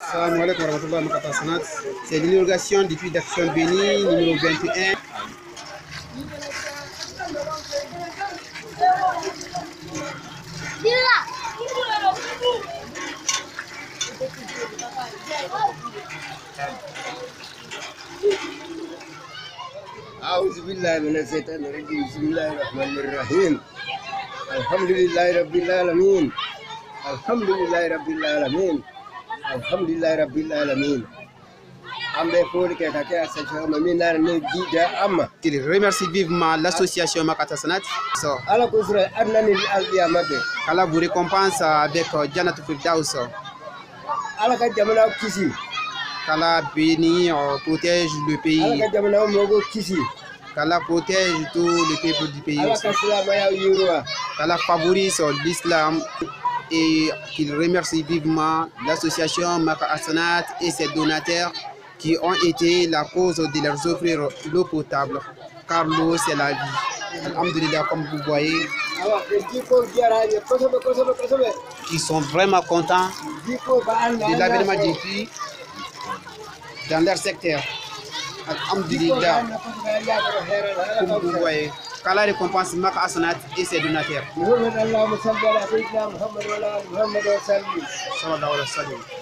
Salam alaikum warahmatullahi wabarakatuh. C'est l'inauguration du puits d'Action Béni numéro 21. أعوذ بالله من الشيطان الرجيم بسم الله الرحمن الرحيم الحمد لله رب العالمين الحمد لله رب العالمين الحمد لله رب العالمين Il remercie vivement l'association Makata Sanat. Allah vous récompense avec Jannat Firdaus. Qu'Allah bénit, protège le pays. Qu'Allah protège tout le peuple du pays aussi. Qu'Allah favorise l'islam et qu'il remercie vivement l'association Makata Sanat et ses donateurs qui ont été la cause de leur offrir l'eau potable, car l'eau c'est la vie. Alhamdulillah, comme vous voyez, ils sont vraiment contents de l'avènement du puits dans leur secteur. Alhamdulillah, comme vous voyez, qu'Allah récompense Makata Sanat et ses donateurs. Sallallahu alayhi wa sallam.